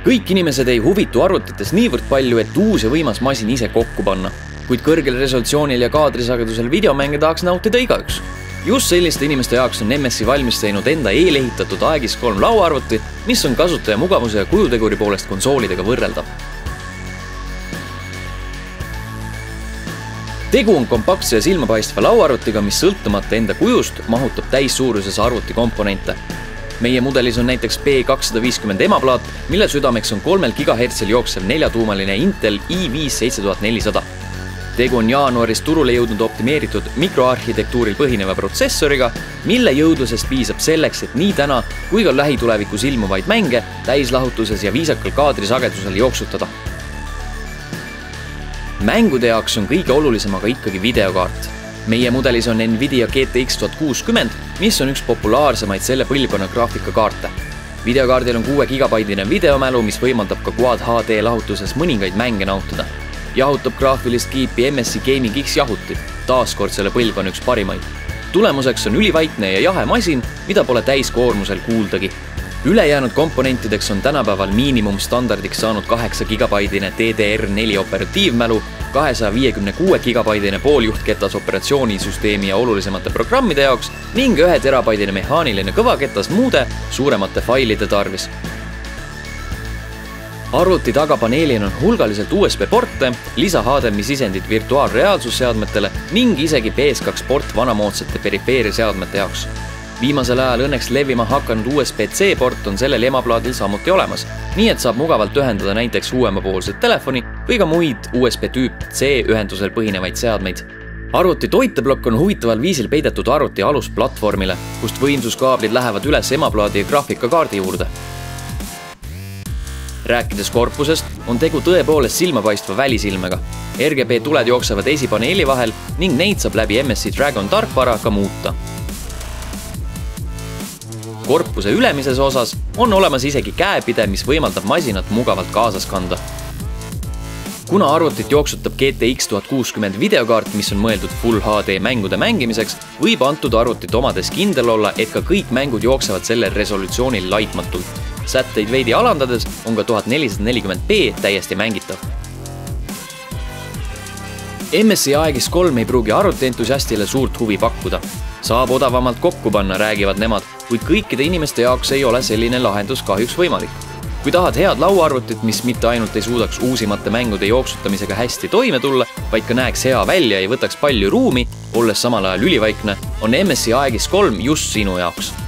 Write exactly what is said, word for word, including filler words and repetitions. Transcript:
Kõik inimesed ei huvitu arvutites niivõrd palju, et uus ja võimas masin ise kokku panna, kuid kõrgel resolutsioonil ja kaadrisagedusel videomänge tahaks nautida igaüks. Just selliste inimeste jaoks on M S I valmis teinud enda eelehitatud A G S kolm lauaarvuti, mis on kasutaja mugavuse ja kujuteguri poolest konsoolidega võrreldav. Tegu on kompaktse ja silmapaistva lauaarvutiga, mis sõltumata enda kujust mahutab täissuuruses arvutikomponente. Meie mudelis on näiteks B kakssada viiskümmend emaplaat, mille südameks on kolmel gigahertsil jooksev neljatuumaline Intel i viis seitse tuhat nelisada. Tegu on jaanuaris turule jõudnud optimeeritud mikroarhitektuuril põhineva protsessoriga, mille jõudlusest piisab selleks, et nii täna kui ka lähitulevikus ilmuvaid mänge täislahutuses ja viisakal kaadrisagedusel jooksutada. Mängude jaoks on kõige olulisem aga ikkagi videokaart. Meie mudelis on Nvidia G T X tuhat kuuskümmend, mis on üks populaarsemaid selle põlvkonna graafikakaarte. Videokaardil on kuue gigabaitine videomälu, mis võimaldab ka Quad H D lahutuses mõningaid mänge nautida. Jahutab graafilist kiipi M S I Gaming X jahutit, taaskord selle põlvkonna üks parimaid. Tulemuseks on ülivaikne ja jahe masin, mida pole täiskoormusel kuuldagi. Ülejäänud komponentideks on tänapäeval miinimumstandardiks saanud kaheksa gigabaitine D D R neli operatiivmälu, kahesaja viiekümne kuue gigabaitine pooljuhtketas operatsioonisüsteemi ja olulisemate programmide jaoks ning ühe terabaitine mehaaniline kõvaketas muude suuremate failide tarvis. Arvuti tagapaneelil on hulgaliselt U S B porte, lisa H D M I sisendid virtuaalreaalsusseadmetele ning isegi P S kaks port vanamoodsate perifeeriaseadmete jaoks. Viimasel ajal õnneks levima hakanud U S B C port on sellel emaplaadil samuti olemas, nii et saab mugavalt ühendada näiteks uuemapoolset telefoni või ka muid U S B tüüp C ühendusel põhinevaid seadmeid. Arvuti toiteblokk on huvitaval viisil peidetud arvuti alusplatvormile, kust võimsuskaablid lähevad üles emaplaadi ja graafikakaardi juurde. Rääkides korpusest, on tegu tõepoolest silmapaistva välisilmega. R G B tuled jooksevad esipaneeli vahel ning neid saab läbi M S I Dragon tarkvara ka muuta. Korpuse ülemises osas on olemas isegi käepide, mis võimaldab masinat mugavalt kaasas kanda. Kuna arvutit jooksutab G T X tuhat kuuskümmend videokaart, mis on mõeldud Full H D mängude mängimiseks, võib antud arvutit omades kindel olla, et ka kõik mängud jooksevad sellel resolutsioonil laitmatult. Sätteid veidi alandades on ka tuhat nelisada nelikümmend p täiesti mängitav. M S I A G S kolm ei pruugi arvutientusiastile suurt huvi pakkuda. Saab odavamalt kokku panna, räägivad nemad, kuid kõikide inimeste jaoks ei ole selline lahendus kahjuks võimalik. Kui tahad head lauaarvutit, mis mitte ainult ei suudaks uusimate mängude jooksutamisega hästi toime tulla, vaid ka näeks hea välja ja võtaks palju ruumi, olles samal ajal ülivaikne, on M S I A G S kolm just sinu jaoks.